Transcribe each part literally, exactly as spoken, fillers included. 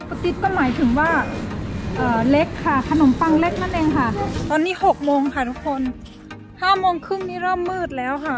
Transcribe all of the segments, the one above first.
ปติดก็หมายถึงว่าเอ่อเล็กค่ะขนมปังเล็กนั่นเองค่ะตอนนี้หกโมงค่ะทุกคนห้าโมงครึ่งนี่เริ่มมืดแล้วค่ะ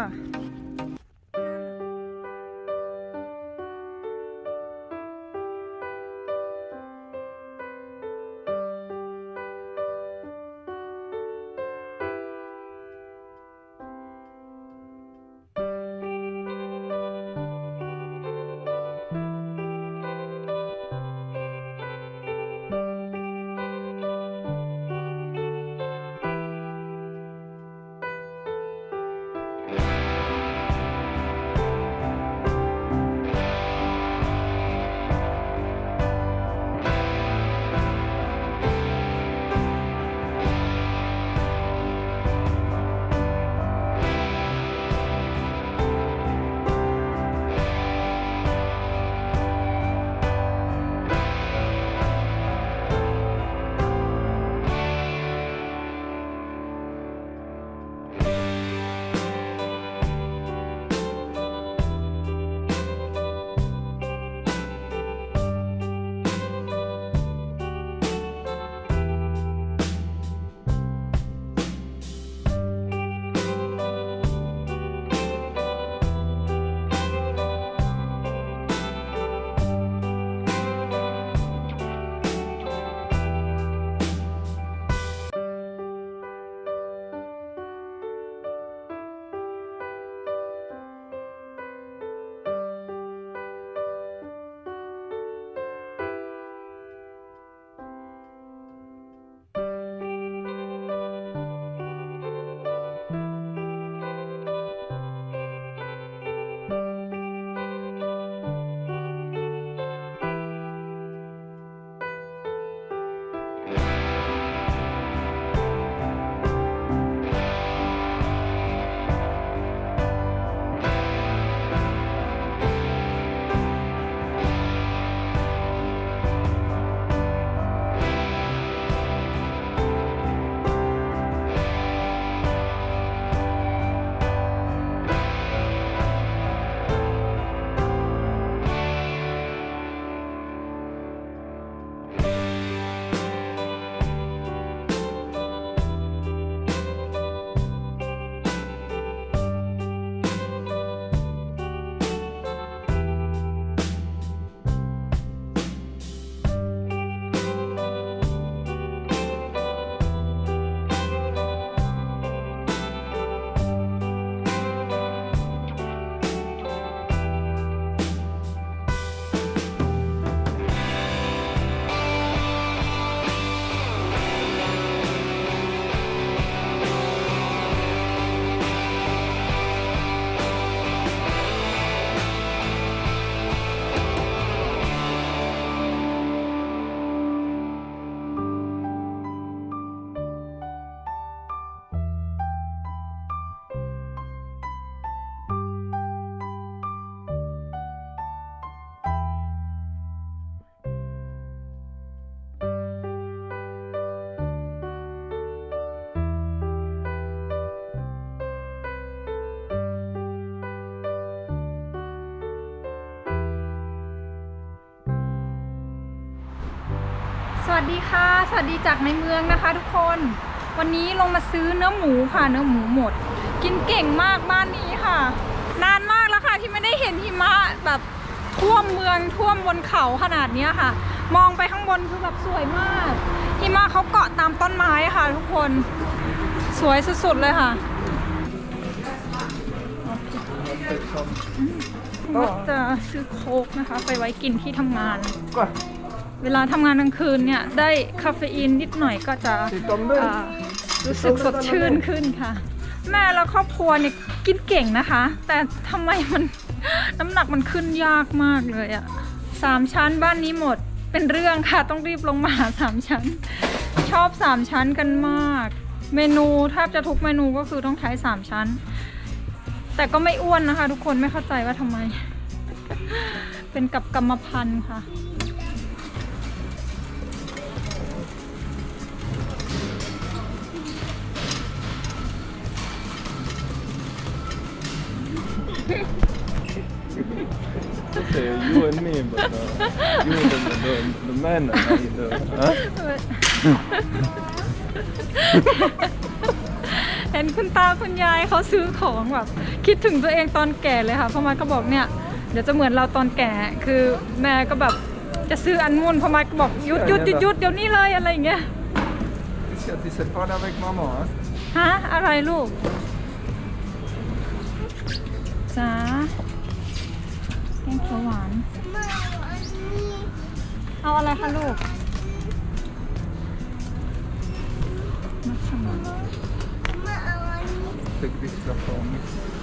สวัสดีค่ะสวัสดีจากในเมืองนะคะทุกคนวันนี้ลงมาซื้อเนื้อหมูค่ะเนื้อหมูหมดกินเก่งมากบ้านนี้ค่ะนานมากแล้วค่ะที่ไม่ได้เห็นหิมะแบบท่วมเมืองท่วมบนเขาขนาดนี้ค่ะมองไปข้างบนคือแบบสวยมากหิมะเขาเกาะตามต้นไม้ค่ะทุกคนสวยสุดๆเลยค่ะก็จะซื้อโค้กนะคะไปไว้กินที่ทำงานเวลาทำงานกลางคืนเนี่ยได้คาเฟอีนนิดหน่อยก็จะรู้สึกสดชื่นขึ้นค่ะแม่และครอบครัวเนี่ยกินเก่งนะคะแต่ทำไมมันน้ำหนักมันขึ้นยากมากเลยอะสามชั้นบ้านนี้หมดเป็นเรื่องค่ะต้องรีบลงมาหาสามชั้นชอบสามชั้นกันมากเมนูแทบจะทุกเมนูก็คือต้องใช้สามชั้นแต่ก็ไม่อ้วนนะคะทุกคนไม่เข้าใจว่าทำไมเป็นกับกรรมพันธุ์ค่ะ Okay, you and me, but uh, you the the the man and I the huh? เห็นคุณตาคุณยายเขาซื้อของแบบคิดถึงตัวเองตอนแก่เลยค่ะพ่อมาก็บอกเนี่ยเดี๋ยวจะเหมือนเราตอนแก่คือแม่ก็แบบจะซื้ออันนู่นพ่อมาก็บอกหยุดหยุดหยุดหยุดเดี๋ยวนี้เลยอะไรอย่างเงี้ย Tu sais pas avec maman, hein? ฮะอะไรลูกจ้าแกงเขียวหวานเอาอะไรคะลูกมัสมั่น Take this stuff for me.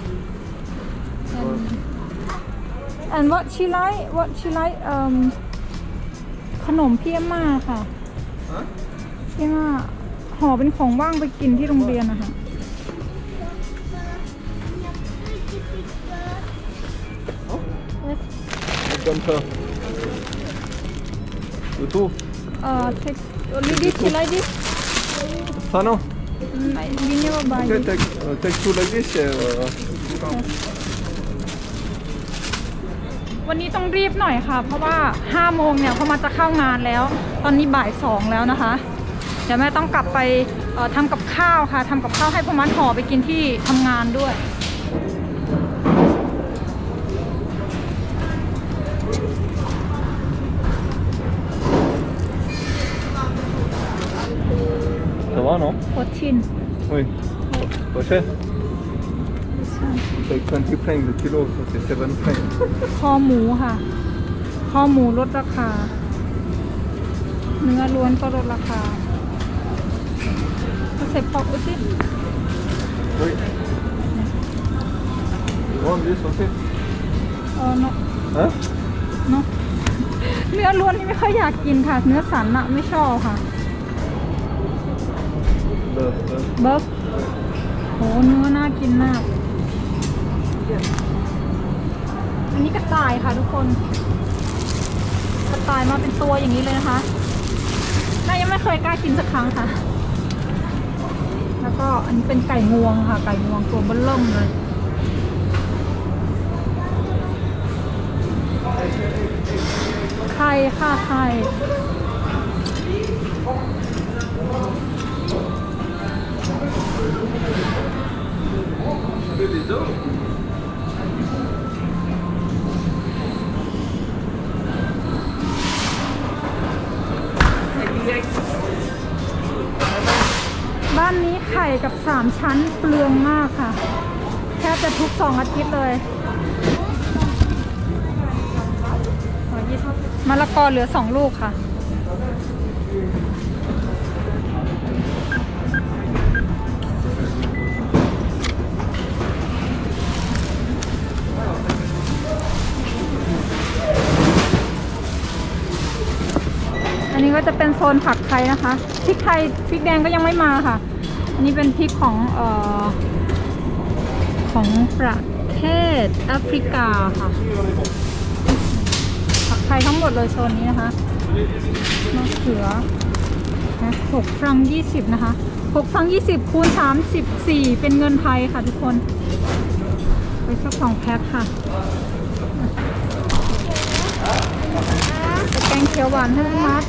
and and what she like what she like เอ่อขนมพี่เอ็มม่าค่ะ Huh? พี่เอ็มม่าห่อเป็นของว่างไปกินที่โรงเรียนนะคะ yes Comme ça. Le tout. เอ่อ take only this she like this Ah non. I we never buy Okay, this take uh, take two like this. Uh, วันนี้ต้องรีบหน่อยค่ะเพราะว่าห้าโมงเนี่ยพอมาจะเข้างานแล้วตอนนี้บ่ายสองแล้วนะคะเดี๋ยวแม่ต้องกลับไปเอ่อทำกับข้าวค่ะทำกับข้าวให้พ่อมัดห่อไปกินที่ทำงานด้วย ça va non? โคชิน Oui. Pas cher. Take twenty francs le kilo, ça c'est seven francs. คอหมูค่ะคอหมูลดราคาเนื้อล้วนก็ลดราคาเสร็จพอกอุติ Oui. You want this aussi? เออเนาะ Hein? เนาะเนื้อล้วนนี่ไม่ค่อยอยากกินค่ะเนื้อสันอะไม่ชอบค่ะ Bœuf, bœuf. เบิร์ฟโหเนื้อน่ากินมาก อันนี้กระต่ายค่ะทุกคนกระต่ายมาเป็นตัวอย่างนี้เลยนะคะน่ายังไม่เคยกล้ากินสักครั้งค่ะ แล้วก็อันนี้เป็นไก่งวงค่ะไก่งวงตัวเบิ้ลเริ่มเลยไข่ค่ะไข่ บ้านนี้ไข่กับสามชั้นเปลืองมากค่ะแทบจะทุกสองอาทิตย์เลยมะละกอเหลือสองลูกค่ะ อันนี้ก็จะเป็นโซนผักไทยนะคะพริกไทยพริกแดงก็ยังไม่มาค่ะอันนี้เป็นพริกของเอ่อของประเทศแอฟริกาค่ะผักไทยทั้งหมดเลยโซนนี้นะคะมะเขือหกฟรังยี่สิบนะคะหกฟรังยี่สิบคูณสามสิบสี่เป็นเงินไทยค่ะทุกคนไปสักสองแพ็คค่ะแกงเขียวหวานให้พี่มัด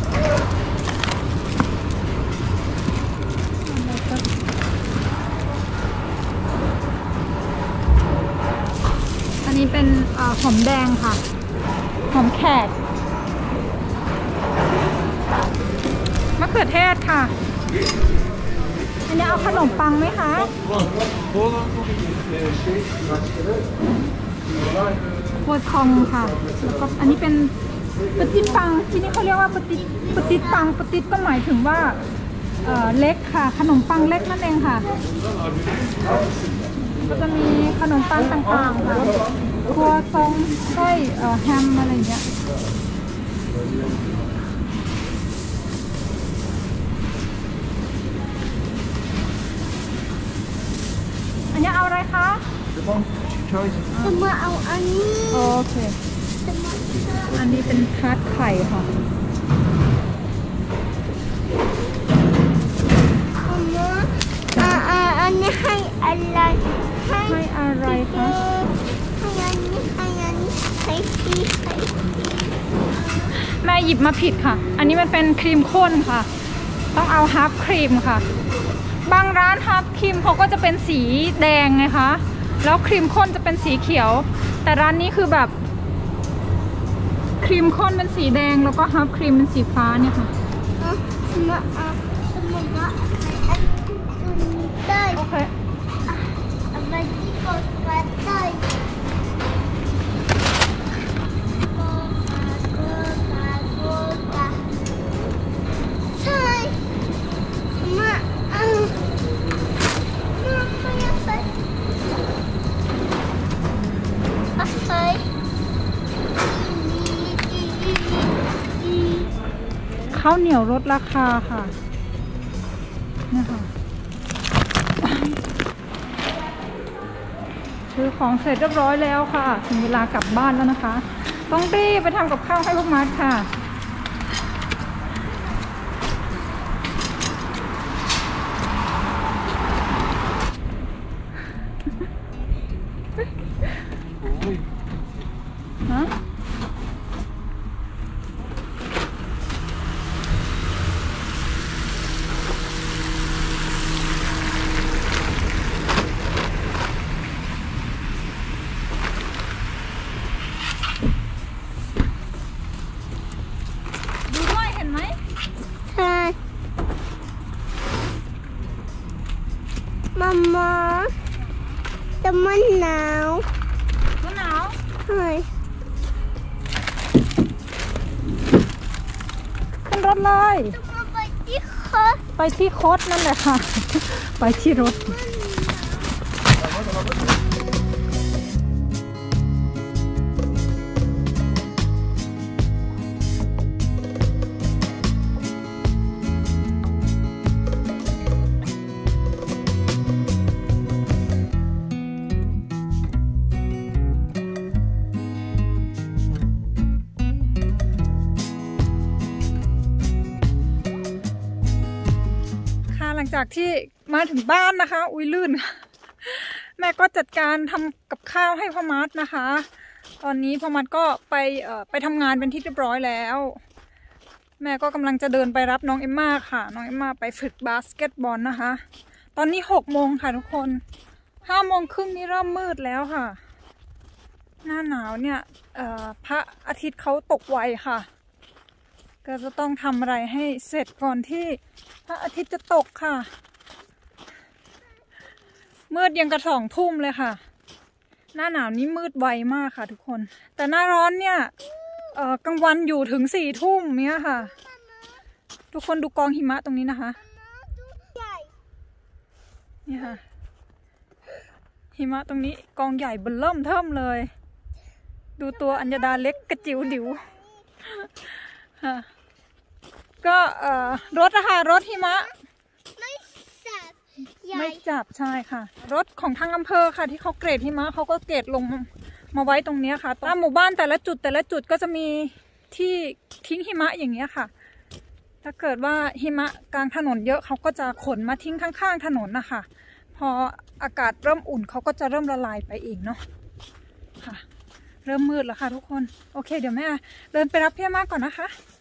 อันนี้เป็นหอมแดงค่ะหอมแขกมะเขือเทศค่ะอันนี้เอาขนมปังไหมคะโคซองค่ะแล้วก็อันนี้เป็นปฏิปังที่นี่เขาเรียกว่าปฏิปฏิปังปฏิก็หมายถึงว่าเอ่อเล็กค่ะขนมปังเล็กนั่นเองค่ะก็จะมีขนมปังต่างๆค่ะครัวซองไส้แฮมอะไรอย่างเงี้ยอันนี้เอาอะไรคะมาเอาอันนี้โอเคอันนี้เป็นทาร์ตไข่ค่ะอ่าอ่าอันนี้ให้อะไรให้อะไรคะให้อันนี้ให้อันนี้ให้ชีสแม่หยิบมาผิดค่ะอันนี้มันเป็นครีมข้นค่ะต้องเอาฮาร์ฟครีมค่ะบางร้านฮาร์ฟครีมเขาก็จะเป็นสีแดงไงคะแล้วครีมข้นจะเป็นสีเขียวแต่ร้านนี้คือแบบครีมข้นเป็นสีแดงแล้วก็ฮาร์ฟครีมเป็นสีฟ้าเนี่ยค่ะมาอ่ะมาอ่ะได้โอเคเอาไปที่กดกระต่ายใช่มาอ่ะมาไม่เอาไปเอาไปข้าวเหนียวลดราคาค่ะนี่ค่ะซื้อของเสร็จเรียบร้อยแล้วค่ะถึงเวลากลับบ้านแล้วนะคะต้องรีบไปทำกับข้าวให้พวกมัดค่ะฮะใช่มาม่าแต่มันหนาวมันหนาวใช่ขึ้นรถเลยไปที่โคตไปที่โคตนั่นแหละค่ะไปที่รถหลังจากที่มาถึงบ้านนะคะอุ้ยลื่นแม่ก็จัดการทำกับข้าวให้พ่อมัดนะคะตอนนี้พ่อมัดก็ไปเอ่อไปทำงานเป็นที่เรียบร้อยแล้วแม่ก็กำลังจะเดินไปรับน้องเอมม่าค่ะน้องเอมม่าไปฝึกบาสเกตบอลนะคะตอนนี้หกโมงค่ะทุกคนห้าโมงครึ่งนี้เริ่มมืดแล้วค่ะหน้าหนาวเนี่ยเอ่อพระอาทิตย์เขาตกไวค่ะก็จะต้องทำอะไรให้เสร็จก่อนที่พระอาทิตย์จะตกค่ะมืดยังกระสองทุ่มเลยค่ะหน้าหนาวนี้มืดไวมากค่ะทุกคนแต่หน้าร้อนเนี่ยเอ่อกลางวันอยู่ถึงสี่ทุ่มเนี้ยค่ะทุกคนดูกองหิมะตรงนี้นะคะนี่ค่ะหิมะตรงนี้กองใหญ่เบิ่มเริ่มเทิ่มเลยดูตัวอัญญดาเล็กกระจิ๋วดิ๋วค่ะก็เอ่อรถนะคะรถหิมะไม่จับไม่จับใช่ค่ะรถของทางอำเภอค่ะที่เขาเกรดหิมะเขาก็เกรดลงมาไว้ตรงนี้ค่ะตามหมู่บ้านแต่ละจุดแต่ละจุดก็จะมีที่ทิ้งหิมะอย่างเงี้ยค่ะถ้าเกิดว่าหิมะกลางถนนเยอะเขาก็จะขนมาทิ้งข้างๆถนนนะคะพออากาศเริ่มอุ่นเขาก็จะเริ่มละลายไปเองเนาะค่ะเริ่มมืดแล้วค่ะทุกคนโอเคเดี๋ยวแม่เดินไปรับพี่มากก่อนนะคะ